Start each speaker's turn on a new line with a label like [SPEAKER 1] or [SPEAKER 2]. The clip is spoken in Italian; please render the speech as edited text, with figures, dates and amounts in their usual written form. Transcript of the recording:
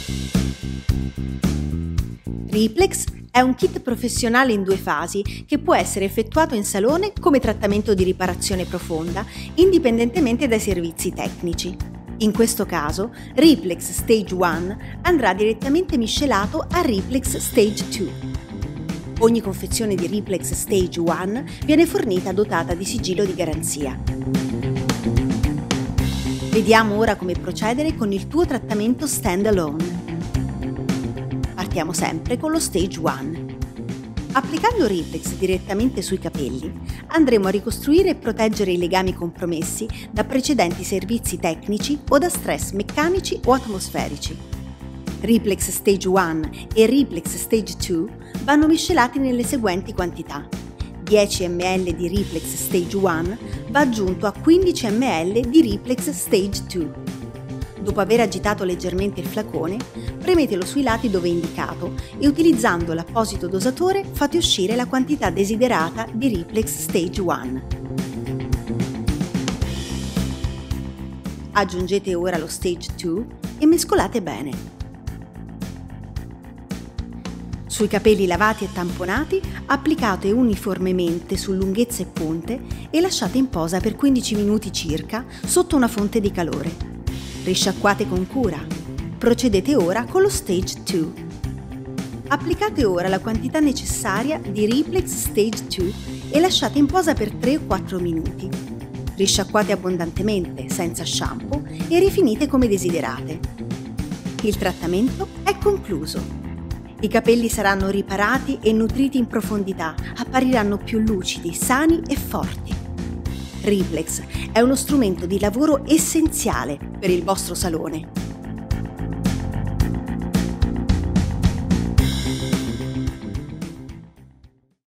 [SPEAKER 1] Reaplex è un kit professionale in 2 fasi che può essere effettuato in salone come trattamento di riparazione profonda, indipendentemente dai servizi tecnici. In questo caso, Reaplex Stage 1 andrà direttamente miscelato a Reaplex Stage 2. Ogni confezione di Reaplex Stage 1 viene fornita dotata di sigillo di garanzia. Vediamo ora come procedere con il tuo trattamento stand-alone. Partiamo sempre con lo Stage 1. Applicando Reaplex direttamente sui capelli, andremo a ricostruire e proteggere i legami compromessi da precedenti servizi tecnici o da stress meccanici o atmosferici. Reaplex Stage 1 e Reaplex Stage 2 vanno miscelati nelle seguenti quantità. 10 ml di Reaplex Stage 1 va aggiunto a 15 ml di Reaplex Stage 2. Dopo aver agitato leggermente il flacone, premetelo sui lati dove è indicato e utilizzando l'apposito dosatore fate uscire la quantità desiderata di Reaplex Stage 1. Aggiungete ora lo Stage 2 e mescolate bene. Sui capelli lavati e tamponati applicate uniformemente su lunghezza e punte e lasciate in posa per 15 minuti circa sotto una fonte di calore. Risciacquate con cura. Procedete ora con lo Stage 2. Applicate ora la quantità necessaria di Reaplex Stage 2 e lasciate in posa per 3 o 4 minuti. Risciacquate abbondantemente, senza shampoo, e rifinite come desiderate. Il trattamento è concluso. I capelli saranno riparati e nutriti in profondità, appariranno più lucidi, sani e forti. Reaplex è uno strumento di lavoro essenziale per il vostro salone.